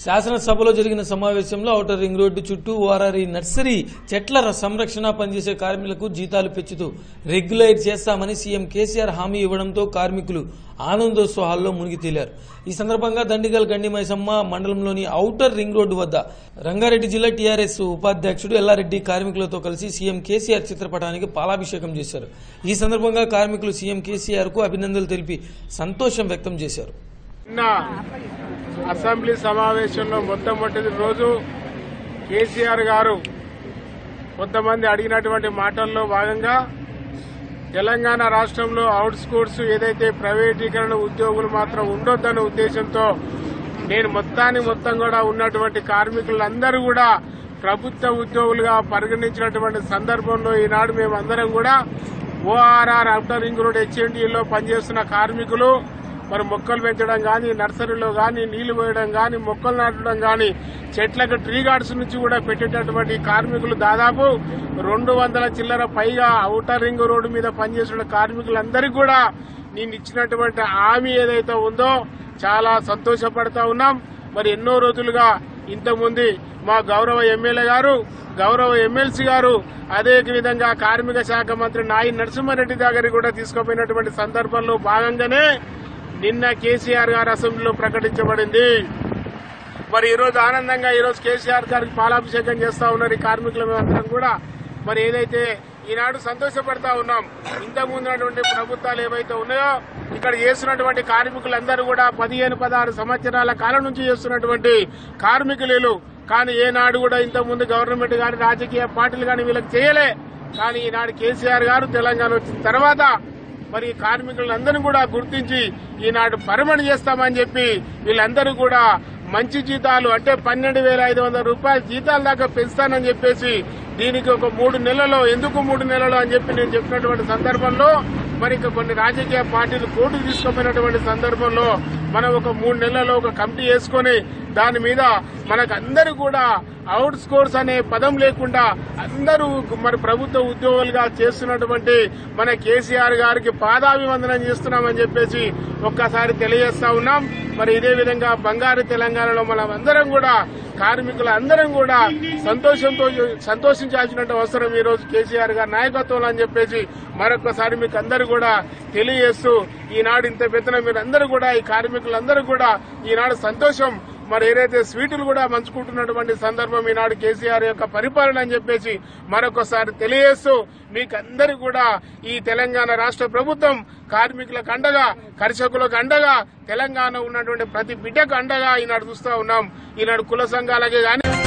శాసనసభలో జరిగిన సమావేశంలో ఔటర్ రింగ్ రోడ్డు చుట్టూ ఓఆర్ఆర్ నర్సరీ చెట్ల సంరక్షణ పనిచేసే కార్మికులకు జీతాలు పెంచుతూ రెగ్యులైజ్ చేస్తామని సీఎం కేసీఆర్ హామీ ఇవ్వడంతో కార్మికులు ఆనందోత్సవాల్లో మునిగి తేలారు. ఈ సందర్భంగా దండిగల్ గండి మైసమ్మ మండలంలోని ఔటర్ రింగ్ రోడ్డు వద్ద రంగారెడ్డి జిల్లా టీఆర్ఎస్ ఉపాధ్యక్షుడు ఎల్లారెడ్డి కార్మికులతో కలిసి సీఎం కేసీఆర్ చిత్రపటానికి పాలాభిషేకం చేశారు. ఈ సందర్భంగా కార్మికులు సీఎం కేసీఆర్ కు అభినందనలు తెలిపి సంతోషం వ్యక్తం చేశారు. అసెంబ్లీ సమావేశంలో మొట్టమొదటి రోజు కేసీఆర్ గారు కొంతమంది అడిగినటువంటి మాటల్లో భాగంగా తెలంగాణ రాష్ట్రంలో అవుట్స్కోర్ట్స్ ఏదైతే ప్రైవేటీకరణ ఉద్యోగులు మాత్రం ఉండొద్దన్న ఉద్దేశంతో నేను మొత్తం కూడా ఉన్నటువంటి కార్మికులందరూ కూడా ప్రభుత్వ ఉద్యోగులుగా పరిగణించినటువంటి సందర్భంలో ఈనాడు మేమందరం కూడా ఓఆర్ఆర్ ఔటర్ రింగ్ రోడ్ హెచ్ఎండిలో పనిచేస్తున్న కార్మికులు మరి మొక్కలు పెంచడం గాని, నర్సరీలో గాని, నీళ్లు పోయడం గాని, మొక్కలు నాటడం గాని, చెట్లకు ట్రీ గార్డ్స్ నుంచి కూడా పెట్టేటటువంటి కార్మికులు దాదాపు 200 చిల్లర పైగా ఔటర్ రింగ్ రోడ్డు మీద పనిచేస్తున్న కార్మికులందరికీ కూడా నేను ఇచ్చినటువంటి హామీ ఏదైతే ఉందో చాలా సంతోషపడతా ఉన్నాం. మరి ఎన్నో రోజులుగా ఇంతకుముందు మా గౌరవ ఎమ్మెల్యే గారు, గౌరవ ఎమ్మెల్సీ గారు, అదే విధంగా కార్మిక శాఖ మంత్రి నాయి నరసింహారెడ్డి దగ్గరికి కూడా తీసుకుపోయినటువంటి సందర్భంలో భాగంగానే నిన్న కేసీఆర్ గారు అసెంబ్లీలో ప్రకటించబడింది. మరి ఈరోజు ఆనందంగా ఈరోజు కేసీఆర్ గారికి పాలాభిషేకం చేస్తా ఉన్నారు ఈ కార్మికుల మేమందరం కూడా. మరి ఏదైతే ఈనాడు సంతోషపడతా ఉన్నాం, ఇంతకుముందు ఉన్నటువంటి ప్రభుత్వాలు ఏవైతే ఉన్నాయో ఇక్కడ చేస్తున్నటువంటి కార్మికులందరూ కూడా 15-16 సంవత్సరాల కాలం నుంచి చేస్తున్నటువంటి కార్మికులు. కానీ ఏనాడు కూడా ఇంతకుముందు గవర్నమెంట్ గాని, రాజకీయ పార్టీలు గాని వీళ్ళకి చేయలే. కానీ ఈనాడు కేసీఆర్ గారు తెలంగాణ వచ్చిన తర్వాత మరి కార్మికులందరినీ కూడా గుర్తించి ఈనాడు పరమణ చేస్తామని చెప్పి వీళ్ళందరూ కూడా మంచి జీతాలు అంటే 12,500 రూపాయల జీతాల దాకా పెంచుతానని చెప్పేసి దీనికి ఒక 3 నెలలు, ఎందుకు 3 నెలలు అని చెప్పి నేను చెప్పినటువంటి సందర్భంలో మరి కొన్ని రాజకీయ పార్టీలు కోర్టుకు తీసుకుపోయినటువంటి సందర్భంలో మనం ఒక 3 నెలల్లో ఒక కమిటీ వేసుకుని దాని మీద మనకు అందరూ కూడా అవుట్స్కోర్స్ అనే పదం లేకుండా అందరూ మరి ప్రభుత్వ ఉద్యోగులుగా చేస్తున్నటువంటి మన కేసీఆర్ గారికి పాదాభివందనం చేస్తున్నామని చెప్పేసి ఒక్కసారి తెలియజేస్తా ఉన్నాం. మరి ఇదే విధంగా బంగారు తెలంగాణలో మనం అందరం కూడా కార్మికులందరం కూడా సంతోషించాల్సిన అవసరం ఈ రోజు కేసీఆర్ గారి నాయకత్వంలో అని చెప్పేసి మరొకసారి మీకు అందరూ కూడా తెలియజేస్తూ ఈనాడు ఇంత పెద్దన మీరందరూ కూడా ఈ కార్మికులందరూ కూడా ఈనాడు సంతోషం మరి ఏదైతే స్వీటులు కూడా పంచుకుంటున్నటువంటి సందర్భం ఈనాడు కేసీఆర్ యొక్క పరిపాలన అని చెప్పేసి మరొకసారి తెలియజేస్తూ మీకందరూ కూడా ఈ తెలంగాణ రాష్ట్ర ప్రభుత్వం కార్మికులకు అండగా, కర్షకులకు అండగా, తెలంగాణ ఉన్నటువంటి ప్రతి బిడ్డకు అండగా ఈనాడు చూస్తా ఉన్నాం. ఈనాడు కుల సంఘాలకే గానీ